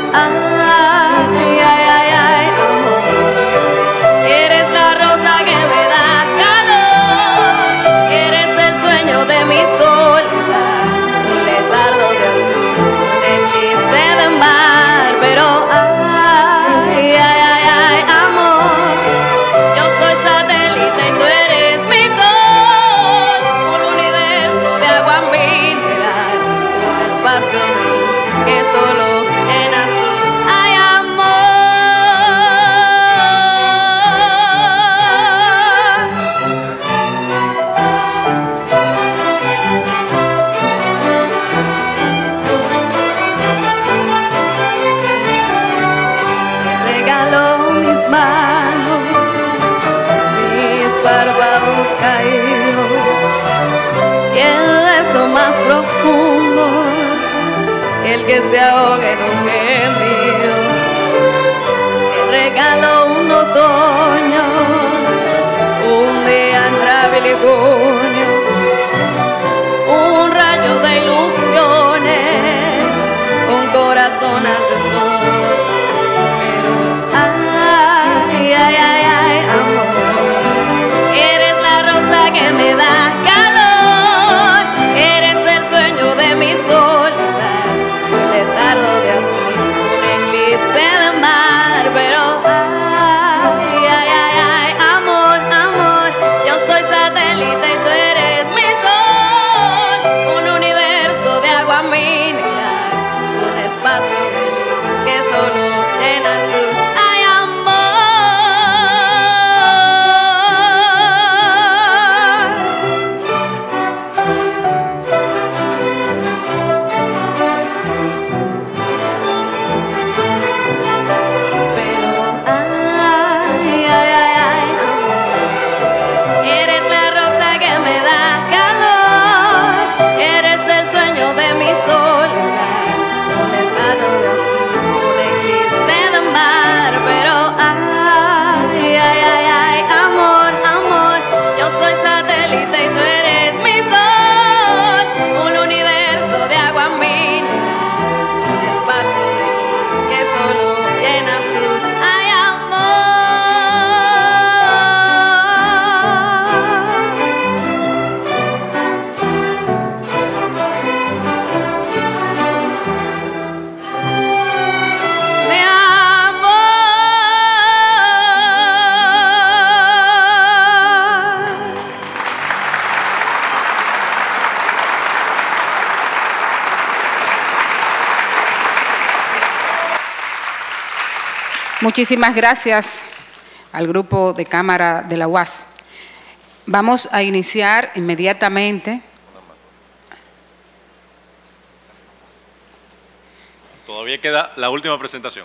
Ay, ay, ay, ay, amor. Eres la rosa que me da calor. Eres el sueño de mi soledad. Un letardo de azul, un eclipse de mar. Pero ay, ay, ay, ay, amor. Yo soy satélite y tú eres mi sol. Un universo de agua mineral. Un espacio gris que solo llenas tú. Ay, amor. Te regalo mis manos, mis párpados caídos y el beso más profundo, el que se ahoga en un gemido. Te regalo un otoño, un día entre abril y junio, un rayo de ilusiones, un corazón al desnudo. Pero ay, ay, ay, ay, amor, eres la rosa que me da calor, eres el sueño de mi soledad, un letardo de azul, un eclipse de mar. Pero ay, ay, ay, ay, amor, amor, yo soy satélite y tú eres mi sol, un universo de agua mineral, un espacio gris que solo llenas tú. Ay, amor. Pero ay, ay, ay, ay, amor, eres la rosa que me da calor, eres el sueño de mi soledad, un estado de azul, un eclipse de mar. Pero ay, ay, ay, ay, amor, amor, yo soy satélite y tú eres mi sol, un universo de agua mineral, un espacio gris que solo llenas tú. Ay, amor. Mi amor. Muchísimas gracias al grupo de cámara de la UAS. Vamos a iniciar inmediatamente. Todavía queda la última presentación.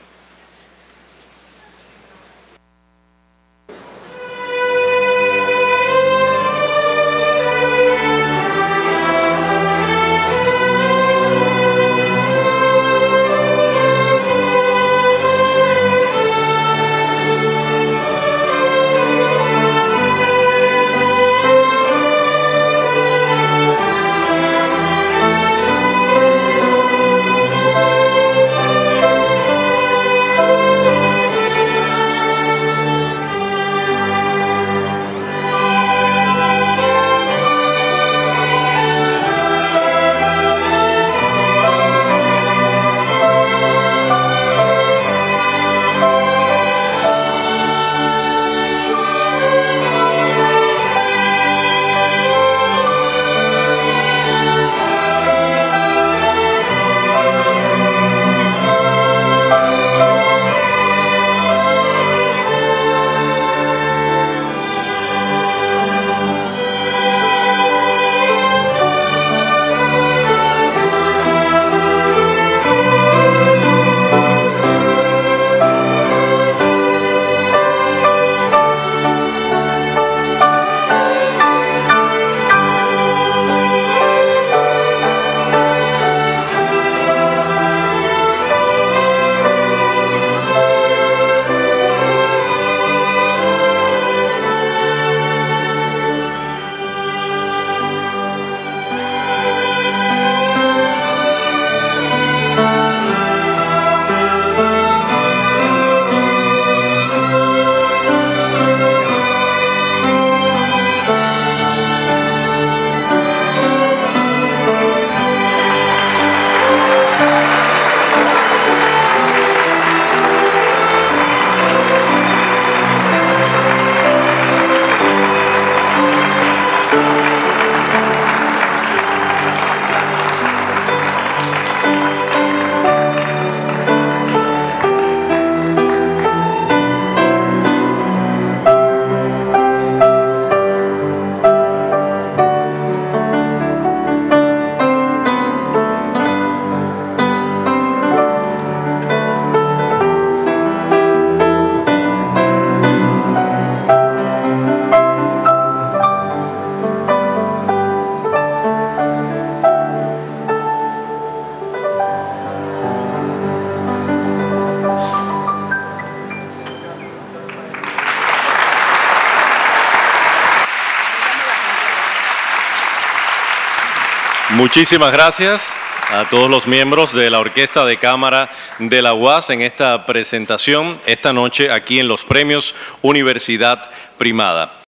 Muchísimas gracias a todos los miembros de la Orquesta de Cámara de la UAS en esta presentación esta noche aquí en los Premios Universidad Primada.